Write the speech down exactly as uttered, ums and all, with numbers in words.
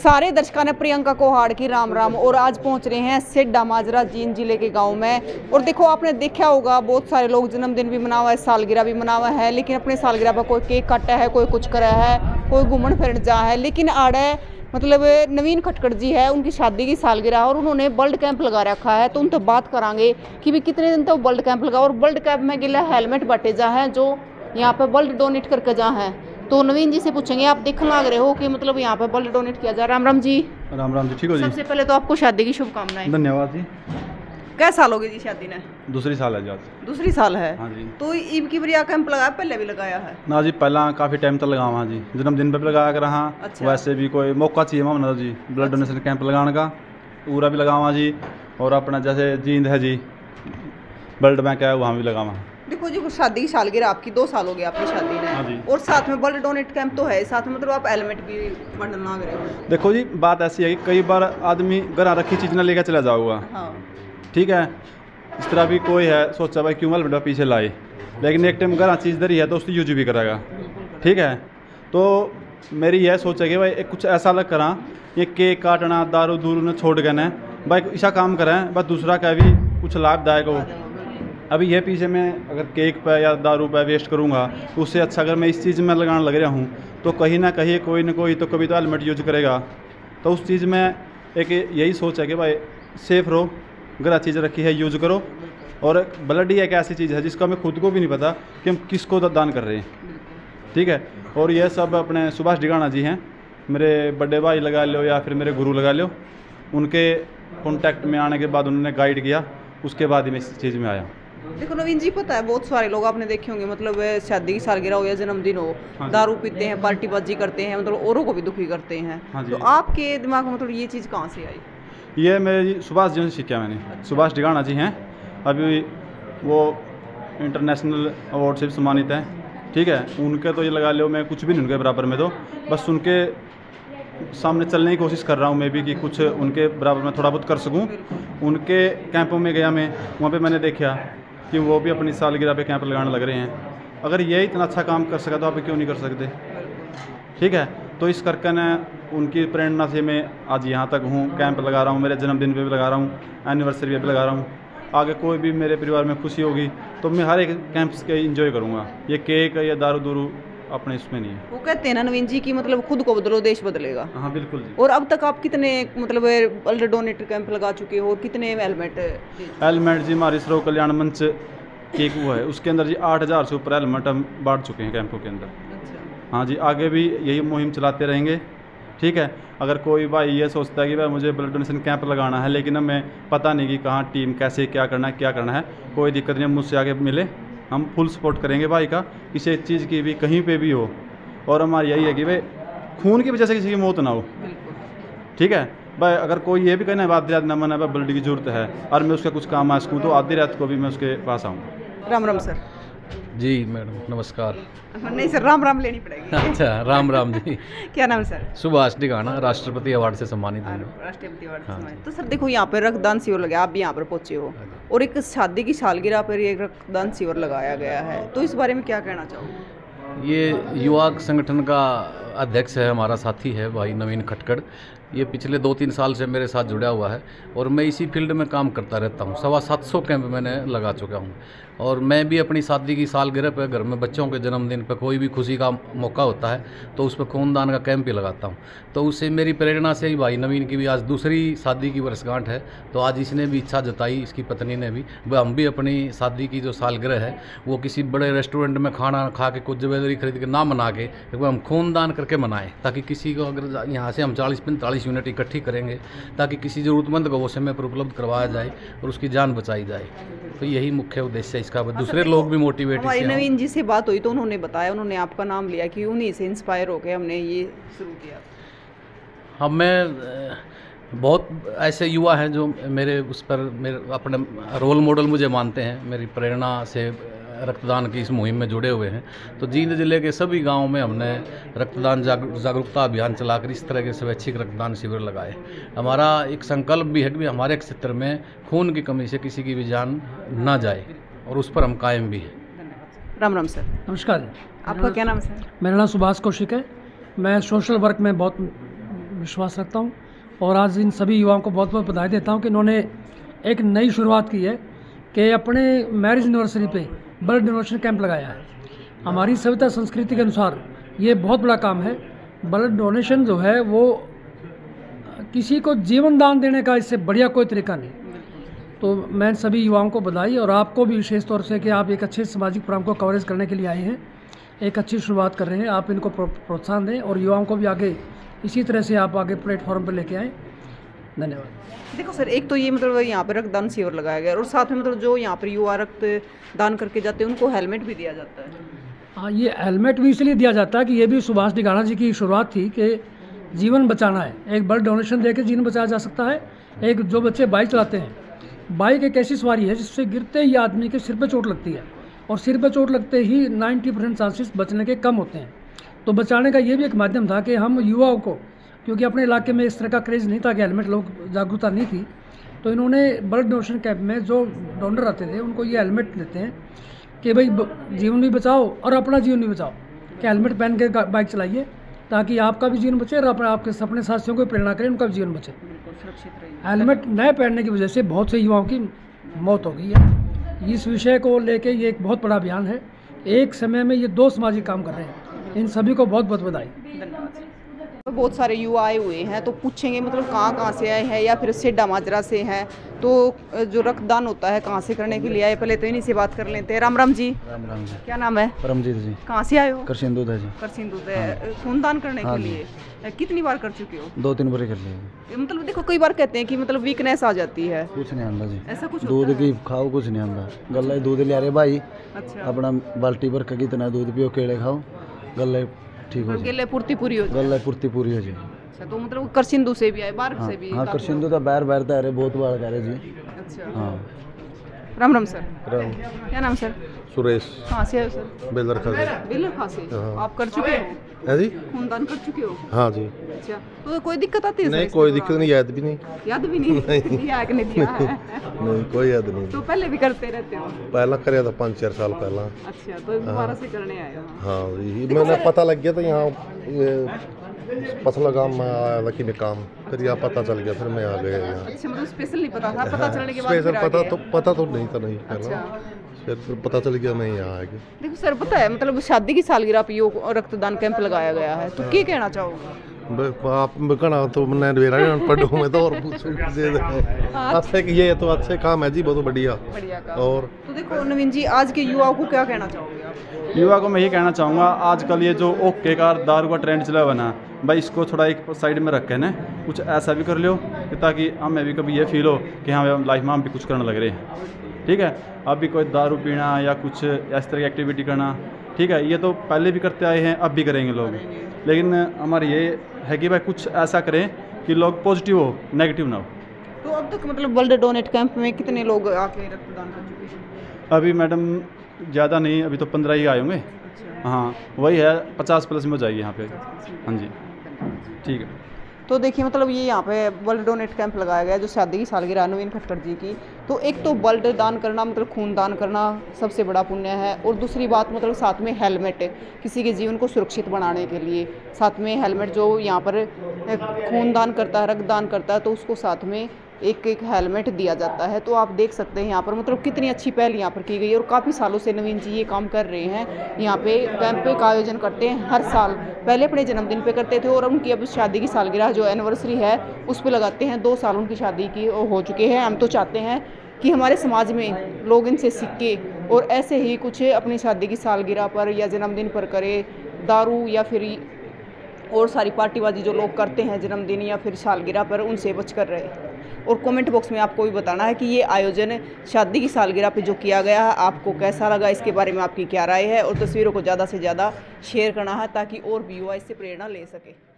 सारे दर्शकों ने प्रियंका कोहाड़ की राम राम। और आज पहुंच रहे हैं सिड्डा माजरा जींद जिले के गांव में। और देखो, आपने देखा होगा बहुत सारे लोग जन्मदिन भी मना हुआ है, सालगिरह भी मना हुआ है, लेकिन अपने सालगिरह पर कोई केक काटा है, कोई कुछ करा है, कोई घूमन फिरन जा है। लेकिन आड़े मतलब नवीन खटकड़ जी है, उनकी शादी की सालगिरह और उन्होंने ब्लड कैंप लगा रखा है। तो उनसे बात करांगे कि भी कितने दिन तक ब्लड कैंप लगा और ब्लड कैंप में गिला हेलमेट बटे जा है जो यहाँ पे ब्लड डोनेट करके जा है। तो नवीन जी से पूछेंगे, आप देखने लग रहे हो कि मतलब यहाँ पे ब्लड डोनेट किया जा। राम राम जी। राम राम जी। ठीक हो जी। सबसे पहले तो आपको शादी की शुभकामनाएं। धन्यवाद जी। क्या साल हो गई जी शादी ने? दूसरी साल है जी आज। दूसरी साल है। हाँ जी। तो ईब की बरिया कैंप लगाया, पहले भी लगाया है ना जी? पहला काफ़ी टाइम तक लगा वहाँ जी, जन्मदिन पे भी लगाया कर रहा। अच्छा। वैसे भी कोई मौका चाहिए मामला जी ब्लड डोनेशन कैंप लगाने का, पूरा भी लगावा जी। और अपना जैसे जींद है जी, ब्लड बैंक है, वहाँ भी लगावा। देखो जी, शादी की सालगिरह आपकी दो साल हो गए आपकी शादी ने। हाँ जी। और साथ में ब्लड डोनेट कैंप तो है, साथ में मतलब आप हेलमेट भी बंडल ना करें। देखो जी, बात ऐसी है कि कई बार आदमी घर रखी चीज़ ना लेकर चला जाऊँगा। हाँ। ठीक है, इस तरह भी कोई है सोचा भाई क्यों हेलमेट पीछे लाए, लेकिन एक टाइम घर चीज़ धरी है तो उसकी यूज भी करेगा। ठीक है, तो मेरी यह सोच है कि भाई एक कुछ ऐसा अलग करा, ये केक काटना दारू दूर ने छोड़ गए ना भाई, ऐसा काम करें बस दूसरा का भी कुछ लाभदायक हो। अभी ये पीछे मैं अगर केक पे या दारू पे वेस्ट करूँगा, उससे अच्छा अगर मैं इस चीज़ में लगाने लग रहा हूँ तो कहीं ना कहीं कोई ना कोई तो कभी तो हेलमेट यूज करेगा। तो उस चीज़ में एक यही सोच है कि भाई सेफ रहो, अगर चीज़ रखी है यूज करो। और ब्लड ही एक ऐसी चीज़ है जिसका हमें खुद को भी नहीं पता कि हम किसको दान कर रहे हैं। ठीक है, और यह सब अपने सुभाष ढिगाना जी हैं, मेरे बड़े भाई लगा लो या फिर मेरे गुरु लगा लो, उनके कॉन्टैक्ट में आने के बाद उन्होंने गाइड किया, उसके बाद ही मैं इस चीज़ में आया। देखो नवीन जी, पता है बहुत सारे लोग आपने देखे होंगे, मतलब शादी की सालगिरह हो या जन्मदिन हो, हाँ दारू पीते हैं, पार्टीबाजी करते हैं, मतलब औरों को भी दुखी करते हैं। हाँ तो आपके दिमाग में मतलब ये चीज़ कहाँ से आई? ये मेरे सुभाष जी से सीखा मैंने। अच्छा। सुभाष ढिगाना जी हैं, अभी वो इंटरनेशनल अवार्ड से भी सम्मानित हैं। ठीक है, उनके तो ये लगा लो मैं कुछ भी नहीं उनके बराबर में, तो बस उनके सामने चलने की कोशिश कर रहा हूँ मैं भी कि कुछ उनके बराबर में थोड़ा बहुत कर सकूँ। उनके कैंपों में गया मैं, वहाँ पे मैंने देखा कि वो भी अपनी सालगिरह पे कैंप लगाने लग रहे हैं। अगर ये इतना अच्छा काम कर सका तो आप क्यों नहीं कर सकते? ठीक है, तो इस करके न उनकी प्रेरणा से मैं आज यहाँ तक हूँ, कैंप लगा रहा हूँ, मेरे जन्मदिन पे भी लगा रहा हूँ, एनिवर्सरी पे भी लगा रहा हूँ। आगे कोई भी मेरे परिवार में खुशी होगी तो मैं हर एक कैंप्स के इंजॉय करूँगा। ये केक या दारू दूरू अपने इसमें नहीं है। वो कहते हैं ना नवीन जी की मतलब खुद को बदलो देश बदलेगा। हाँ बिल्कुल जी। और अब तक आप कितने मतलब ब्लड डोनेट कैंप लगा चुके हो और कितने हेलमेट? हेलमेट जी हमारी सर्व कल्याण मंच केक हुआ है, उसके अंदर जी आठ हज़ार से ऊपर हेलमेट हम बांट चुके हैं कैंपों के अंदर। अच्छा। हाँ जी, आगे भी यही मुहिम चलाते रहेंगे। ठीक है, अगर कोई भाई ये सोचता है कि भाई मुझे ब्लड डोनेशन कैंप लगाना है लेकिन हमें पता नहीं कि कहाँ टीम कैसे क्या करना है क्या करना है, कोई दिक्कत नहीं, मुझसे आगे मिले, हम फुल सपोर्ट करेंगे भाई का, किसी चीज़ की भी कहीं पे भी हो। और हमारी यही है कि भाई खून की वजह से किसी की मौत ना हो। ठीक है भाई, अगर कोई ये भी कहना है आधी रात न मना ब्लड की जरूरत है और मैं उसका कुछ काम आ सकूँ तो आधी रात को भी मैं उसके पास आऊँ। राम राम सर। जी मैडम नमस्कार। नहीं सर, राम राम लेनी पड़ेगी। अच्छा, राम राम जी। क्या नाम सर? सुभाष ढिगाना, राष्ट्रपति अवार्ड से सम्मानित हूँ। राष्ट्रपति अवार्ड से सम्मानित। तो सर देखो, यहाँ पर रक्तदान शिविर लगा, आप भी यहाँ पर पहुँचे हो और एक शादी की सालगिरह पर ये रक्तदान शिविर लगाया गया है, तो इस बारे में क्या कहना चाहोगे? ये युवा संगठन का अध्यक्ष है, हमारा साथी है भाई नवीन खटकड़। ये पिछले दो तीन साल से मेरे साथ जुड़ा हुआ है और मैं इसी फील्ड में काम करता रहता हूँ। सवा सात सौ कैंप मैंने लगा चुका हूँ और मैं भी अपनी शादी की सालगिरह पर, घर में बच्चों के जन्मदिन पर, कोई भी खुशी का मौका होता है तो उस पर खूनदान का कैंप भी लगाता हूँ। तो उससे मेरी प्रेरणा से ही भाई नवीन की भी आज दूसरी शादी की वर्षगांठ है, तो आज इसने भी इच्छा जताई, इसकी पत्नी ने भी, हम भी अपनी शादी की जो सालगिरह है वो किसी बड़े रेस्टोरेंट में खाना खा के कुछ ज्वेलरी खरीद के ना मना के हम खूनदान करके मनाएं, ताकि किसी को, अगर यहाँ से हम चालीस पैंतालीस यूनिट इकट्ठी करेंगे ताकि किसी ज़रूरतमंद को वो समय पर उपलब्ध करवाया जाए और उसकी जान बचाई जाए। तो यही मुख्य उद्देश्य है इसका। दूसरे लोग भी मोटिवेट। हमारी नवीन जी से बात हुई तो उन्होंने बताया, उन्होंने आपका नाम लिया कि उन्हीं से इंस्पायर होकर हमने ये शुरू किया। हाँ, मैं बहुत ऐसे युवा हैं जो मेरे उस पर मेरे अपने रोल मॉडल मुझे मानते हैं, मेरी प्रेरणा से रक्तदान की इस मुहिम में जुड़े हुए हैं। तो जींद जिले के सभी गांवों में हमने रक्तदान जागरूकता अभियान चलाकर इस तरह के स्वैच्छिक रक्तदान शिविर लगाए। हमारा एक संकल्प भी है कि हमारे क्षेत्र में खून की कमी से किसी की भी जान ना जाए और उस पर हम कायम भी हैं। राम राम सर। नमस्कार। आपका क्या नाम सर? मेरा नाम सुभाष कौशिक है। मैं सोशल वर्क में बहुत विश्वास रखता हूँ और आज इन सभी युवाओं को बहुत बहुत बधाई देता हूँ कि इन्होंने एक नई शुरुआत की है कि अपने मैरिज एनिवर्सरी पे ब्लड डोनेशन कैंप लगाया है। हमारी सभ्यता संस्कृति के अनुसार ये बहुत बड़ा काम है। ब्लड डोनेशन जो है वो किसी को जीवन दान देने का इससे बढ़िया कोई तरीका नहीं। तो मैं सभी युवाओं को बधाई और आपको भी विशेष तौर से कि आप एक अच्छे सामाजिक प्रोग्राम को कवरेज करने के लिए आए हैं, एक अच्छी शुरुआत कर रहे हैं। आप इनको प्रोत्साहन दें और युवाओं को भी आगे इसी तरह से आप आगे प्लेटफॉर्म पर लेके आएँ। धन्यवाद। देखो सर, एक तो ये मतलब यहाँ पर रक्तदान शिविर लगाया गया और साथ में मतलब जो यहाँ पर युवा रक्त दान करके जाते हैं उनको हेलमेट भी दिया जाता है। हाँ, ये हेलमेट भी इसलिए दिया जाता है कि ये भी सुभाष डिगाना जी की शुरुआत थी कि जीवन बचाना है। एक ब्लड डोनेशन देकर जीवन बचाया जा सकता है। एक जो बच्चे बाइक चलाते हैं, बाइक एक ऐसी सवारी है जिससे गिरते ही आदमी के सिर पे चोट लगती है और सिर पे चोट लगते ही नब्बे परसेंट चांसेस बचने के कम होते हैं। तो बचाने का ये भी एक माध्यम था कि हम युवाओं को, क्योंकि अपने इलाके में इस तरह का क्रेज़ नहीं था कि हेलमेट लोग जागरूकता नहीं थी, तो इन्होंने ब्लड डोनेशन कैंप में जो डोनर आते थे उनको ये हेलमेट देते हैं कि भाई जीवन भी बचाओ और अपना जीवन भी बचाओ, कि हेलमेट पहन के बाइक चलाइए ताकि आपका भी जीवन बचे और अपने आपके अपने साथियों को प्रेरणा करें, उनका भी जीवन बचे। हेलमेट न पहनने की वजह से बहुत से युवाओं की मौत हो गई है। इस विषय को लेके ये एक बहुत बड़ा अभियान है। एक समय में ये दो सामाजिक काम कर रहे हैं। इन सभी को बहुत बहुत बधाई। बहुत सारे युवा आए हुए हैं तो पूछेंगे मतलब कहाँ कहाँ से आए हैं या फिर सेड्डा माजरा से हैं, तो जो रक्तदान होता है कहाँ से करने के लिए आए, पहले तो इन्हीं से बात कर लेते हैं। राम राम जी। राम राम जी। क्या नाम है? परमजीत जी। कहाँ से आए हो? करसिंदूध है जी। करसिंदूध है। खून दान करने हाँ के लिए कितनी बार कर चुके हो? दो तीन बार कर लिया। मतलब देखो कई बार कहते हैं कि मतलब वीकनेस आ जाती है। कुछ नहीं आंदा जी, ऐसा कुछ दूध की खाओ कुछ नहीं आंदा। गल्ला दूध लिया रे भाई, अच्छा अपना बाल्टी भर के कितना दूध पियो, केले खाओ, गल्ला ठीक हो गले पूर्ति पूरी हो जाए। गल्ला पूर्ति पूरी हो जाए। अच्छा, तो मतलब करसिंदू से भी आए, बाहर हाँ, से भी? हाँ करसिंदू तो बाहर बाहर तो बहुत बार कह रहे जी। अच्छा हाँ। राम राम सर। राम। क्या नाम सर? सुरेश। कहाँ से आए हो सर? बेलर खासे। बेलर खासे। हाँ। आप कर चुके हो? है जी। खूनदान कर चुके हो? हाँ जी। अच्छा, तो कोई दिक्कत आती है? नहीं कोई दिक्कत नहीं, याद भी नहीं। याद भी नहीं? नहीं याद नहीं दिया है। नहीं कोई याद नहीं। तो पहले भी करते रहते हो? पहला कराया था पाँच चार साल पहला। अच्छा, तो दोबारा से करने आए हो? हाँ जी, मैंने पता लग गया था यहाँ पसला गांव में आया था कि मैं काम, फिर यहाँ पता चल गया, फिर मैं आ गया यहाँ। अच्छा, मतलब स्पेशल नहीं पता था, पता चलने के बाद स्पेशल फिर आ पता गए? तो पता तो नहीं था नहीं पहला, अच्छा। फिर फिर पता चल गया मैं यहाँ आ गया। देखो सर, पता है मतलब शादी की सालगिरह पे यो रक्तदान कैंप लगाया गया है, तो क्या कहना चाहोगे? ब- आप कहना तो मैं वेरा पढ़ू मैं तो और पूछूं अच्छे कि ये तो अच्छे काम है जी, बहुत बढ़िया बढ़िया काम। और तो देखो नवीन जी, आज के युवाओं को क्या कहना चाहोगे आप? युवा को मैं ये कहना चाहूँगा, आजकल ये जो ओके का दारू का ट्रेंड चला हुआ ना भाई, इसको थोड़ा एक साइड में रख के ना कुछ ऐसा भी कर लो कि ताकि हमें भी कभी ये फील हो कि हाँ लाइफ में हम भी कुछ करने लग रहे हैं। ठीक है, अब भी कोई दारू पीना या कुछ इस तरह की एक्टिविटी करना, ठीक है, ये तो पहले भी करते आए हैं, अब भी करेंगे लोग, लेकिन हमारी ये है कि भाई कुछ ऐसा करें कि लोग पॉजिटिव हो, नेगेटिव ना हो। तो अब तक मतलब ब्लड डोनेट कैंप में कितने लोग आके रक्तदान कर चुके हैं? अभी मैडम ज़्यादा नहीं, अभी तो पंद्रह ही आए होंगे। हाँ वही है, पचास प्लस में हो जाएगी यहाँ पे। हाँ जी ठीक है। तो देखिए मतलब ये यहाँ पे ब्लड डोनेट कैंप लगाया गया है जो शादी की सालगिरह नवीन खट्टर जी की। तो एक तो ब्लड दान करना मतलब खून दान करना सबसे बड़ा पुण्य है, और दूसरी बात मतलब साथ में हेलमेट, किसी के जीवन को सुरक्षित बनाने के लिए साथ में हेलमेट, जो यहाँ पर खून दान करता है, रक्तदान करता है, तो उसको साथ में एक एक हेलमेट दिया जाता है। तो आप देख सकते हैं यहाँ पर मतलब कितनी अच्छी पहल यहाँ पर की गई है, और काफ़ी सालों से नवीन जी ये काम कर रहे हैं। यहाँ पे कैंप का आयोजन करते हैं हर साल, पहले अपने जन्मदिन पे करते थे और उनकी अब शादी की सालगिरह जो एनिवर्सरी है उस पर लगाते हैं। दो साल उनकी शादी की हो चुके हैं। हम तो चाहते हैं कि हमारे समाज में लोग इनसे सीखे और ऐसे ही कुछ अपनी शादी की सालगिरह पर या जन्मदिन पर करे, दारू या फिर और सारी पार्टीबाजी जो लोग करते हैं जन्मदिन या फिर सालगिरह पर, उनसे बचकर रहे। और कमेंट बॉक्स में आपको भी बताना है कि ये आयोजन शादी की सालगिरह पे जो किया गया है आपको कैसा लगा, इसके बारे में आपकी क्या राय है, और तस्वीरों को ज़्यादा से ज़्यादा शेयर करना है ताकि और भी युवा इससे प्रेरणा ले सके।